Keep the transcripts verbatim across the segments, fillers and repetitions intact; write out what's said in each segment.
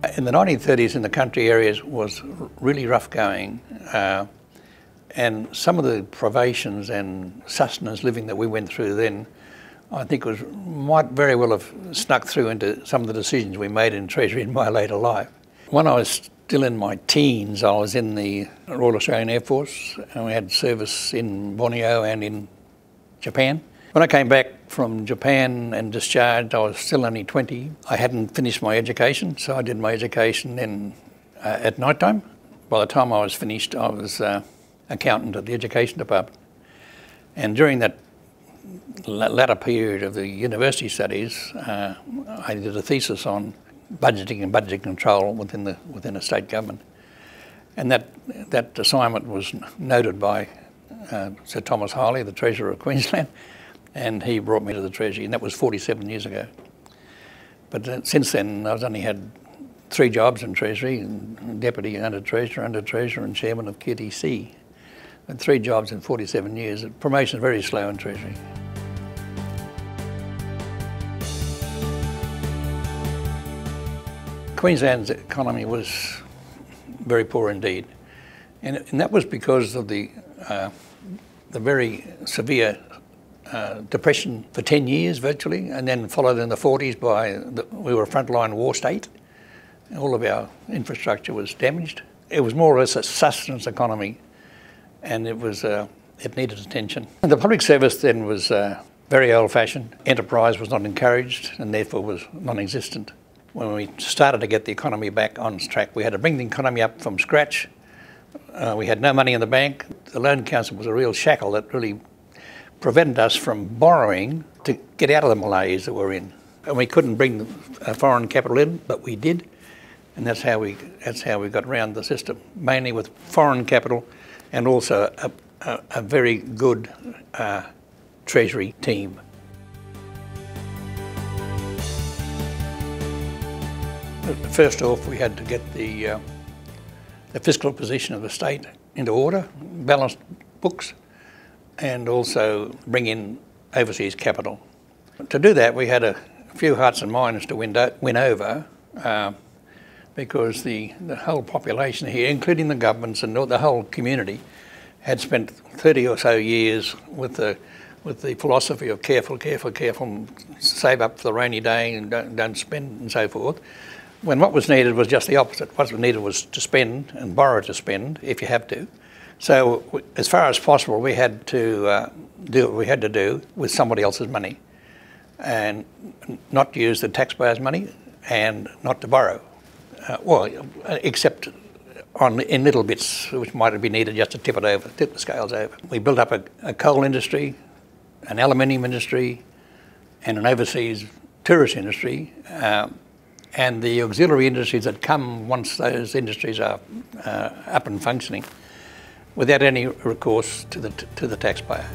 In the nineteen thirties in the country areas was really rough going, uh, and some of the privations and sustenance living that we went through then, I think was might very well have snuck through into some of the decisions we made in Treasury in my later life. When I was still in my teens, I was in the Royal Australian Air Force, and we had service in Borneo and in Japan. When I came back from Japan and discharged, I was still only twenty. I hadn't finished my education, so I did my education then uh, at night time. By the time I was finished, I was uh, accountant at the education department. And during that latter period of the university studies, uh, I did a thesis on budgeting and budget control within the within a state government. And that that assignment was noted by uh, Sir Thomas Harley, the Treasurer of Queensland, and he brought me to the Treasury, and that was forty-seven years ago. But uh, since then, I've only had three jobs in Treasury, and Deputy Under Treasurer, Under Treasurer and Chairman of Q T C. And three jobs in forty-seven years. Promotion is very slow in Treasury. Queensland's economy was very poor indeed, and, and that was because of the, uh, the very severe uh, depression for ten years virtually, and then followed in the forties by, the, we were a frontline war state. All of our infrastructure was damaged. It was more or less a sustenance economy, and it was uh, it needed attention. And the public service then was uh, very old-fashioned. Enterprise was not encouraged and therefore was non-existent. When we started to get the economy back on track, we had to bring the economy up from scratch. Uh, we had no money in the bank. The Loan Council was a real shackle that really prevented us from borrowing to get out of the malaise that we're in. And we couldn't bring uh, foreign capital in, but we did, and that's how we that's how we got around the system, mainly with foreign capital and also a, a, a very good uh, Treasury team. First off, we had to get the, uh, the fiscal position of the state into order, balanced books, and also bring in overseas capital. To do that, we had a few hearts and minds to win, win over, uh, because the, the whole population here, including the governments and the whole community, had spent thirty or so years with the with the philosophy of careful, careful, careful, save up for the rainy day and don't, don't spend and so forth. When what was needed was just the opposite. What was needed was to spend and borrow to spend if you have to. So as far as possible, we had to uh, do what we had to do with somebody else's money, and not use the taxpayers' money and not to borrow. Uh, well, except on in little bits which might be needed just to tip it over, tip the scales over. We built up a, a coal industry, an aluminium industry, and an overseas tourist industry. Um, and the auxiliary industries that come once those industries are uh, up and functioning, without any recourse to the, to the taxpayer.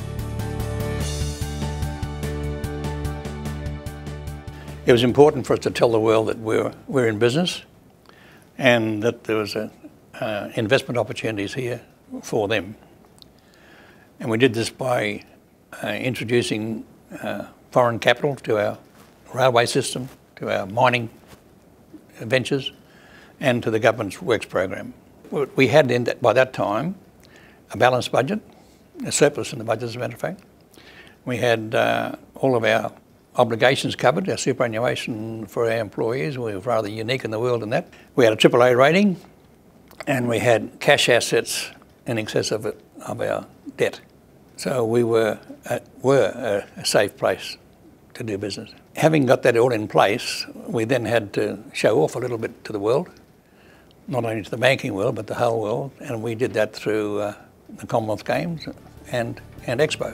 It was important for us to tell the world that we're, we're in business and that there was a, uh, investment opportunities here for them. And we did this by uh, introducing uh, foreign capital to our railway system, to our mining ventures, and to the government's works program. We had, in that, by that time, a balanced budget, a surplus in the budget, as a matter of fact. We had uh, all of our obligations covered, our superannuation for our employees. We were rather unique in the world in that. We had a triple A rating, and we had cash assets in excess of, it, of our debt. So we were, uh, were a, a safe place to do business. Having got that all in place, we then had to show off a little bit to the world, not only to the banking world, but the whole world, and we did that through uh, the Commonwealth Games and, and Expo.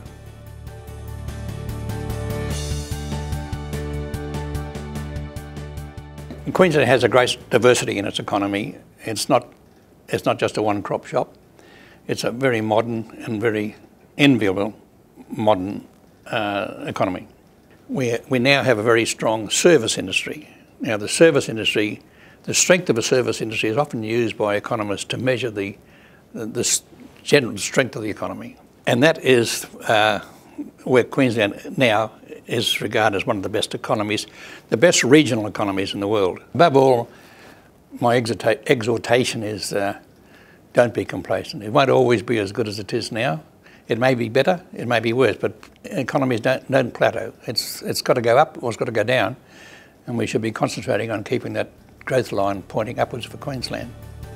Queensland has a great diversity in its economy. It's not, it's not just a one-crop shop. It's a very modern and very enviable modern uh, economy. We, we now have a very strong service industry. Now the service industry, the strength of a service industry is often used by economists to measure the, the, the general strength of the economy. And that is uh, where Queensland now is regarded as one of the best economies, the best regional economies in the world. Above all, my exhorta exhortation is uh, don't be complacent. It won't always be as good as it is now. It may be better, it may be worse, but economies don't, don't plateau. It's, it's got to go up or it's got to go down, and we should be concentrating on keeping that growth line pointing upwards for Queensland.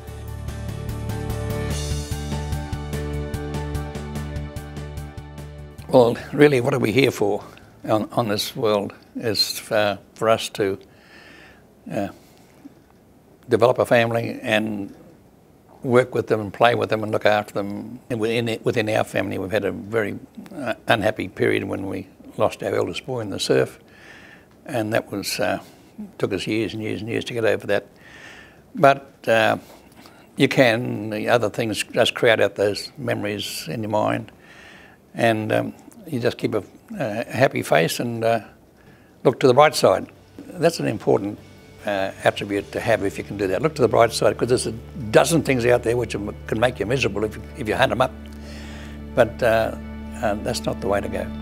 Well, really, what are we here for on, on this world is for, for us to uh, develop a family and work with them and play with them and look after them. And within, within our family, we've had a very uh, unhappy period when we lost our eldest boy in the surf, and that was uh, took us years and years and years to get over that. But uh, you can, the other things just create out those memories in your mind, and um, you just keep a, a happy face and uh, look to the bright side. That's an important Uh, attribute to have if you can do that. Look to the bright side, because there's a dozen things out there which can make you miserable if, if you hunt them up. But uh, uh, that's not the way to go.